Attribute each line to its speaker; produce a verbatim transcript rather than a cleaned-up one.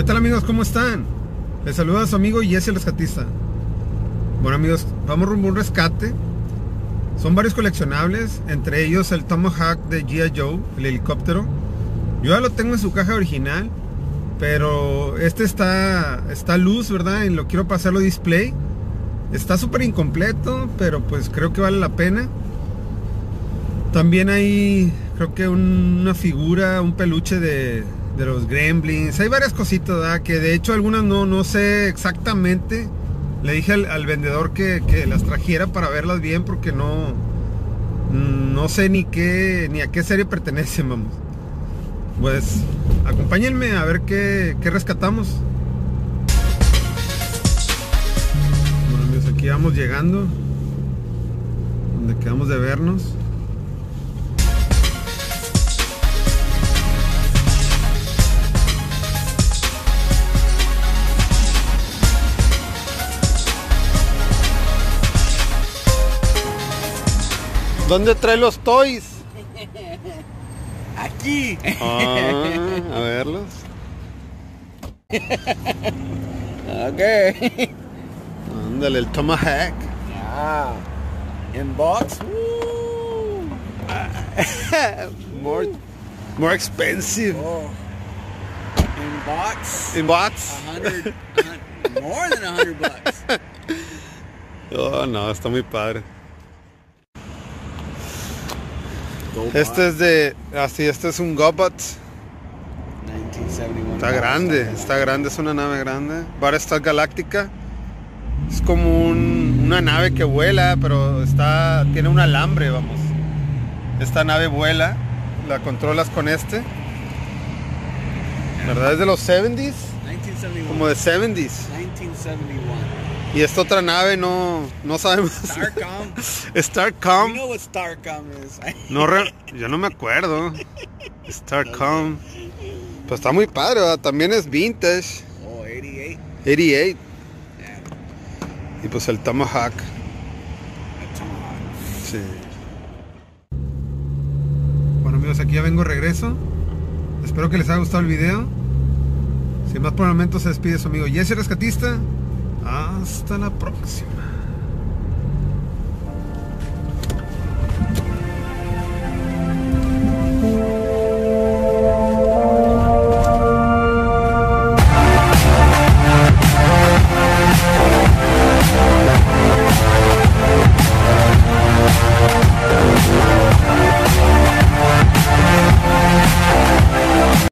Speaker 1: tal amigos? ¿Cómo están? Les saluda a su amigo Jesse el rescatista. Bueno amigos, vamos rumbo a un rescate. Son varios coleccionables, entre ellos el Tomahawk de G I Joe, el helicóptero. Yo ya lo tengo en su caja original, pero este está, está luz, ¿verdad? Y lo quiero pasarlo display. Está súper incompleto, pero pues creo que vale la pena. También hay, creo que un, una figura, un peluche de, de los Gremlins. Hay varias cositas, ¿verdad? Que de hecho algunas no, no sé exactamente. Le dije al, al vendedor que, que las trajera para verlas bien, porque no, no sé ni qué, ni a qué serie pertenecen, vamos. Pues acompáñenme a ver qué, qué rescatamos. Bueno amigos, aquí vamos llegando donde quedamos de vernos. ¿Dónde trae los toys?
Speaker 2: Aquí.
Speaker 1: Ah, a verlos.
Speaker 2: Ok.
Speaker 1: Ándale, el Tomahawk.
Speaker 2: Yeah. In box. Woo.
Speaker 1: more, more expensive.
Speaker 2: Oh. In box.
Speaker 1: In box.
Speaker 2: A hundred, a hundred, more than a hundred bucks.
Speaker 1: Oh, no, está muy padre.
Speaker 2: Go
Speaker 1: Este es de, así, este es un GoBot.
Speaker 2: nineteen seventy-one.
Speaker 1: Está grande, está grande, es una nave grande. Battlestar Galáctica. Es como un, una nave que vuela, pero está, tiene un alambre, vamos. Esta nave vuela, la controlas con este. ¿Verdad? Es de los seventies,
Speaker 2: nineteen seventy-one.
Speaker 1: como de seventies.
Speaker 2: nineteen seventy-one.
Speaker 1: Y esta otra nave no, no sabemos.
Speaker 2: Starcom.
Speaker 1: Starcom.
Speaker 2: You know what Starcom is?
Speaker 1: No, re, yo no me acuerdo. Starcom. Pues está muy padre, ¿verdad? También es vintage.
Speaker 2: Oh, eighty-eight.
Speaker 1: ochenta y ocho.
Speaker 2: Yeah.
Speaker 1: Y pues el Tomahawk.
Speaker 2: A Tomahawk.
Speaker 1: Sí. Bueno amigos, aquí ya vengo regreso. Espero que les haya gustado el video. Sin más por el momento se despide su amigo Jesse Rescatista. Hasta la próxima.